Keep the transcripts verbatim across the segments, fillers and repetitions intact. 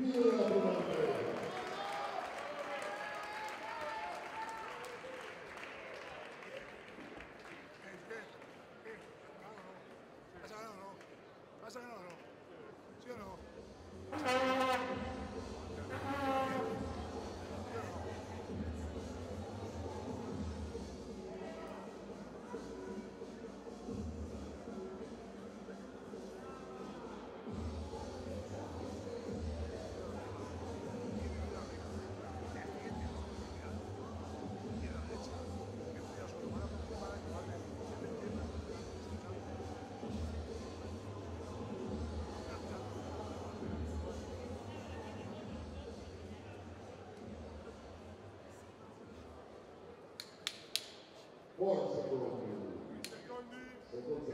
Forza Secondi. Secondi.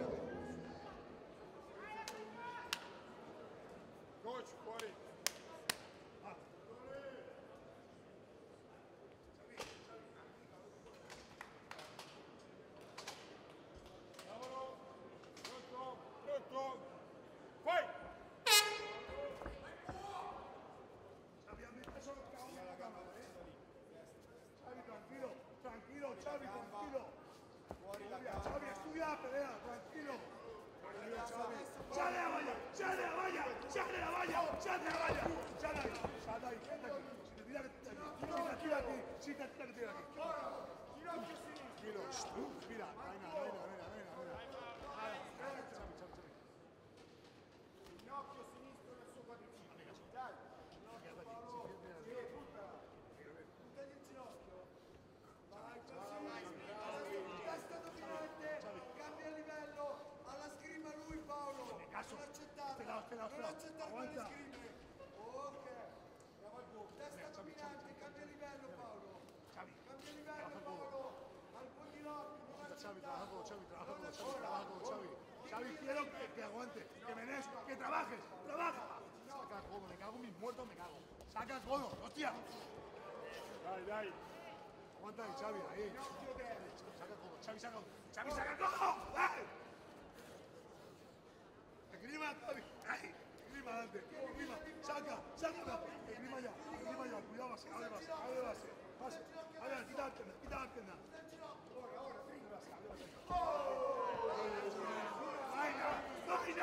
Coach, fuori. Ah. Lavoro. Pronto. Pronto. Vai. Abbiamo messo il cavolo alla gamba. Xavi, tranquilo. Tranquilo, Xavi, tranquilo. Fuori la gamba. Xavi, estudia, pelea, tranquilo. Tranquilo, Xavi. Sale la valla, sale la valla, sale la valla, sale la valla. Sale ahí, sale ahí, quédate aquí. Si te tira que te tira aquí. Si te tira aquí, si te tira que te tira aquí. Tranquilo, respira. Venga, venga, venga, venga, venga. Xavi, Xavi, Xavi. Ginocchio sinistro nel suo quadricipite. Dai, ginocchio Paolo. Sì, buttala. Buttagli il ginocchio. Vai, così. Testa dominante. Cambia livello. Alla scrima lui Paolo. Non accettare. Non accettare quelle scrime. Ok. Bravo al gol. Testa dominante. Cambia livello Paolo. Cambia livello Paolo. Al buon ginocchio. Non Xavi, trabaja con Xavi, trabaja con Xavi, trabaja con Xavi. Xavi, quiero que, que aguante, que me des, que trabajes, trabaja. Saca el codo, me cago en mis muertos, me cago. Saca el codo, hostia. Dai, dai. Aguanta ahí, Xavi, ahí. Saca el codo, Xavi, saca el codo. Xavi, saca el codo. ¡Dai! Esgrima, Xavi, ahí. Esgrima adelante, esgrima, saca, saca. Esgrima ya, esgrima ya, cuidado, base, abre base, abre base. Pase, a ver, quita la pierna, quita la pierna. Ahora, ahora, abre base, abre base. ¡Ay, no! ¡No, ya!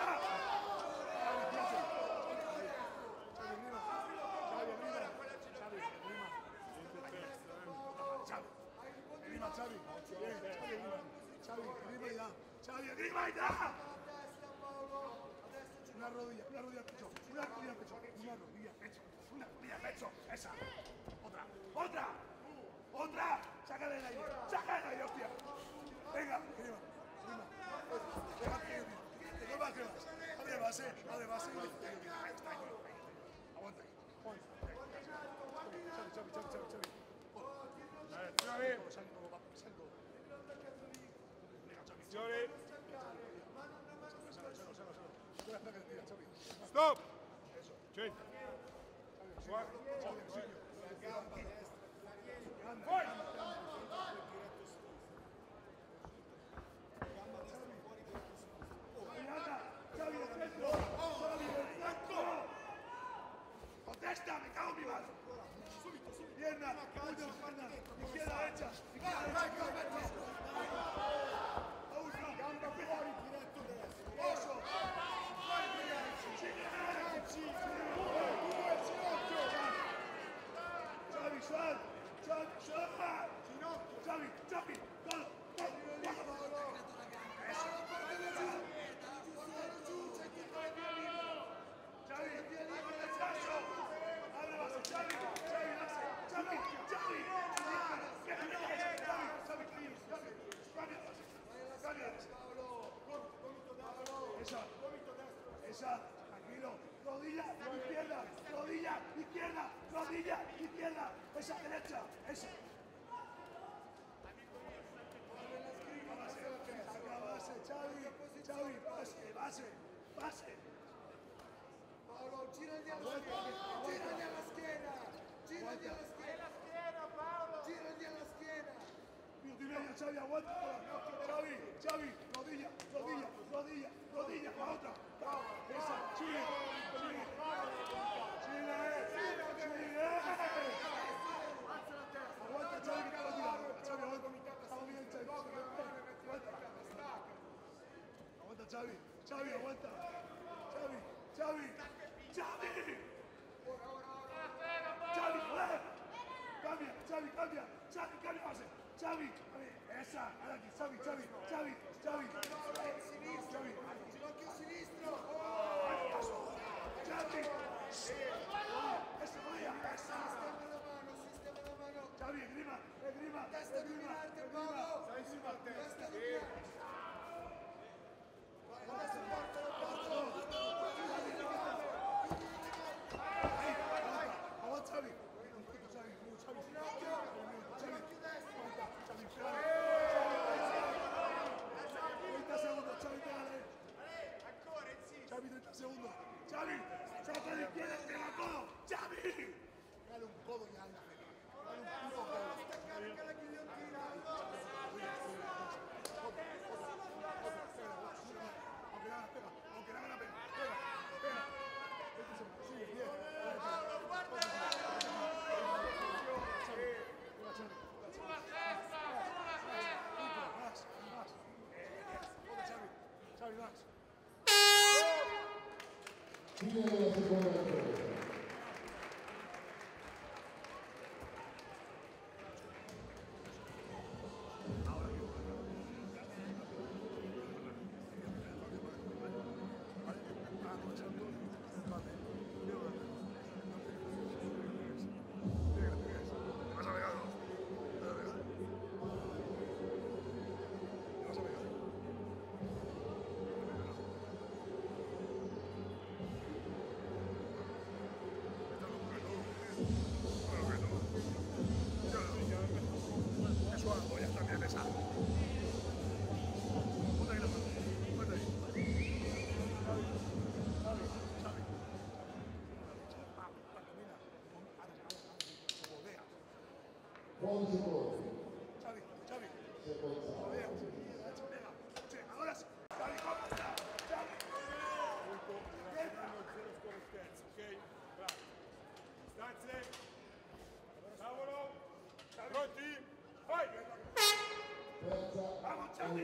Grima, Xavi. Xavi, grima ya. Xavi, grima ya. Una rodilla, una rodilla al pecho, una rodilla al pecho, una rodilla al pecho, una rodilla al pecho. Esa. Otra, otra, otra. Sácale de ahí, sácale de ahí, hostia. Venga, grima, grima. Venga, que no va, que vas. Abre base, abre base. Ahí está, ahí. Aguanta ahí. Xavi, Xavi, Xavi, Xavi, Xavi. Xavi, salgo, va, salgo. Venga, Xavi, Xavi. Stop! Eso. Chin. Suave. Vai! Xavi, del centro. Xavi, del centro. Contesta, me cago en mi mano. Pierna, puño, pierna. Izquierda, derecha. Izquierda, derecha. Gamba fuori, diretto destro. Eso. Xavi, sal, sal, sal. Xavi, Xavi, gol, gol, gol. Eso. Xavi, eso. Abre base, Xavi, Xavi, base, Xavi, Xavi. Xavi, please, Xavi, Xavi, Xavi, esa, esa, tranquilo, rodilla, izquierda, rodilla, izquierda, rodilla, izquierda, esa derecha, esa. Saca base, Xavi, Xavi, base, base, base. Paolo, giragli alla schiena, giragli alla schiena, giragli alla schiena, Paolo, giragli alla schiena. Minuto y medio, Xavi, aguanta. Xavi, Xavi, rodilla, rodilla, rodilla, rodilla, la otra. Esa, Chile, Chile, Chile. Xavi, Xavi, aguanta. Xavi, Xavi, Xavi. Xavi, joder. Cambia, Xavi, cambia. Xavi, cambia base. Xavi, esa, ahora aquí, Xavi, Xavi, Xavi, Xavi. Xavi, Ginocchio sinistro. Xavi. Esa, vaya, esa. Sistema la mano, sistema la mano. Xavi, grima, eh, grima. Testa dominante, Paolo. Testa dominante. Adesso portalo, portalo. Avanza, Xavi. Xavi, Xavi, Ginocchio. Ginocchio destro. treinta segundos, Xavi, dale. Ancora, insisto. Xavi, treinta segundos. Xavi, saca de izquierda, entrega codo. Xavi. Dale un codo y anda. Dale un puro codo. Sta carica la ghigliottina. Aunque la haga, pega. Aunque la haga, pega. Pega, pega. veinte segundos, sigue, diez. Paolo, guarda. Xavi, Max. Fine della seconda prova. Buon secondo. Xavi, Xavi. Seconda. Ahora sí. Xavi, ¿cómo está? Xavi. Stanze, lavoro, pronti, vai! Terza. Vamos, Xavi.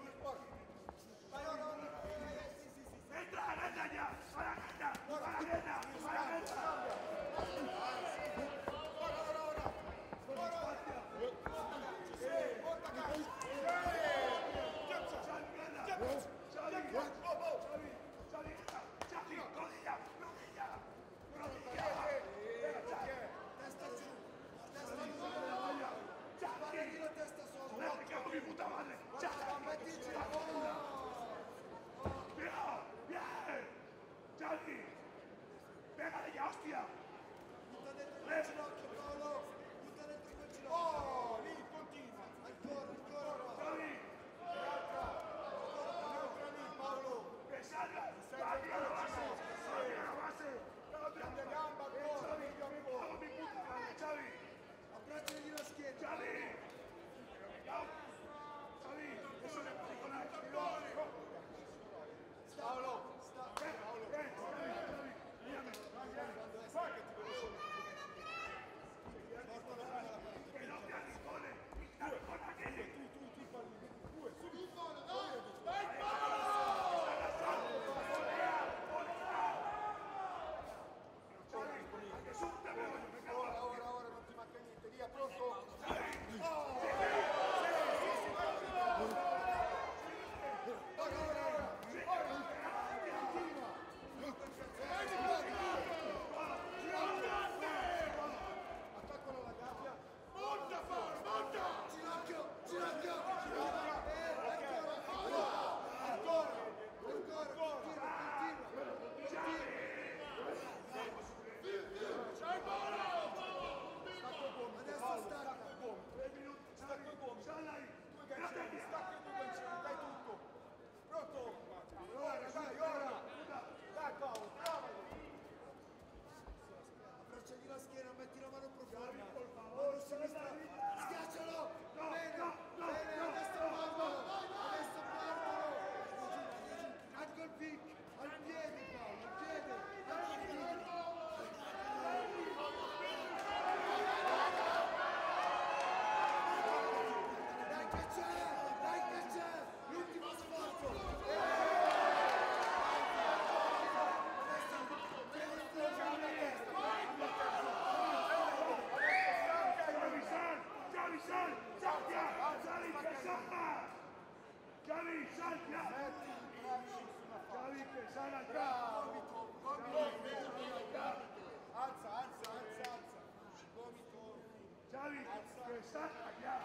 Vai, ora, ora. Sì, sì, sì. Entra, entra ya. A la gana, a la gana. Dai che c'è, dai che c'è, l'ultimo sforzo. Xavi, sal! Xavi, sal! Saltia! Xavi, che salta! Xavi, saltia! Xavi, che sale al campo! Alza, alza, alza, alza. Gomito. Xavi, che salta ya!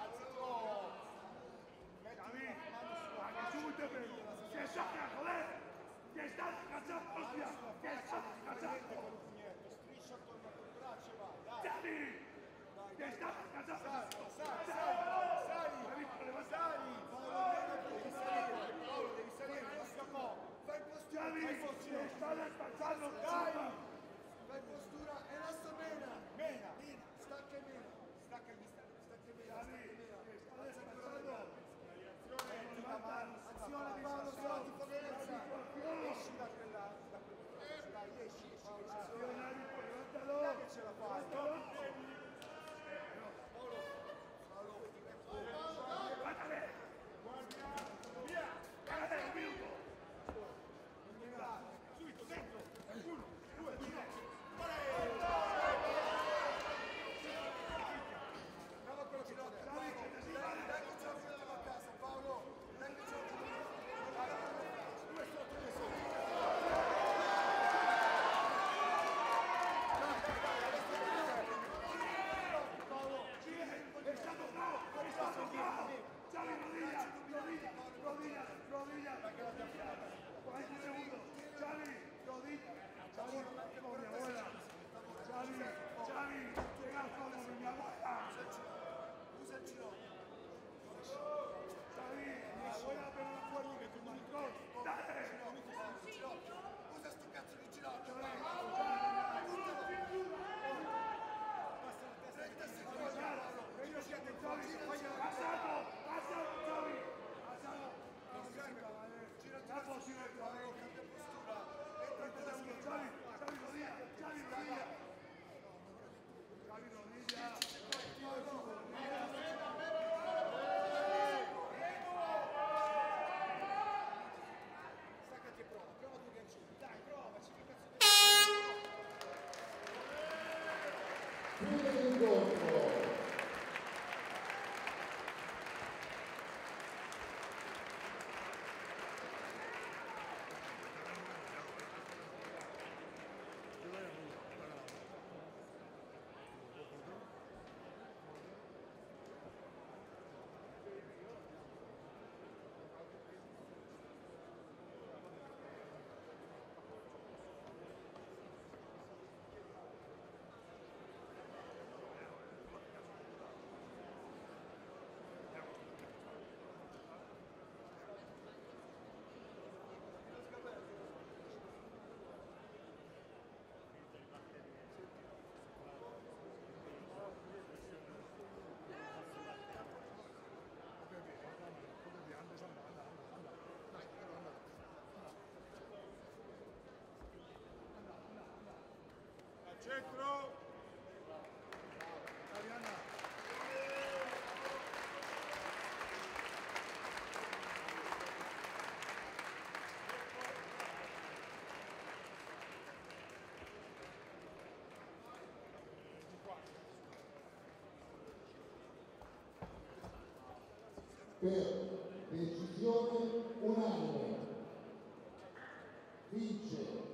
Xavi, anche subito è bello! Che salta, joder! Che salta, cazzato, hostia! Che salta, cazzato! Striscia attorno al braccio e vai, dai. Xavi! Che salta, cazzato! Sali, sali, sali, sali. Paolo, devi salire, Paolo, devi salire, non scappò. Fai postura, Xavi, fai che postura. sta descansando! Dai, fai postura e lascia Mena. Mena, stacca e Mena. Stacca e Mena, stacca e Mena, Xavi, stacca e Mena. che sta descansando! Metti la mano, azione Paolo, sulla differenza. Esci da quella, da quella. Dai, esci, esci, che ci sono. Levántalo! Dai che ce la fai. Levántalo! Guardale! Guardale, un minuto! Subito, dentro! Uno, due, tre! Bravo quello che dà. Dai, dai che ce la portiamo a casa, Paolo. Dai che ce la portiamo a casa. Due sotto, due sotto. È stato bravo! È stato bravo! Xavi, rodilla! Rodilla! Rodilla! Rodilla! quaranta segundos! Xavi! Rodilla! Xavi! Como mi abuela! Xavi! Xavi! Llega como mi abuela! Usa il ginocchio. Xavi! Mi abuela pero no puedo que tu maricón! ¡Dale! Usa sto cazzo di ginocchio. trenta secondi, Paolo. Ellos sienten Xavi! ¡Pasado! ¡Pasado, Xavi! ¡Pasado! Capo, si no es Xavi! Cambia postura. treinta segundos, Xavi! Xavi, rodilla! Xavi, rodilla! Xavi, rodilla! Staccati e prova, prova due gancini. Dai, provaci, che cazzo Fine dell'incontro. Centro! Per decisione unanime vince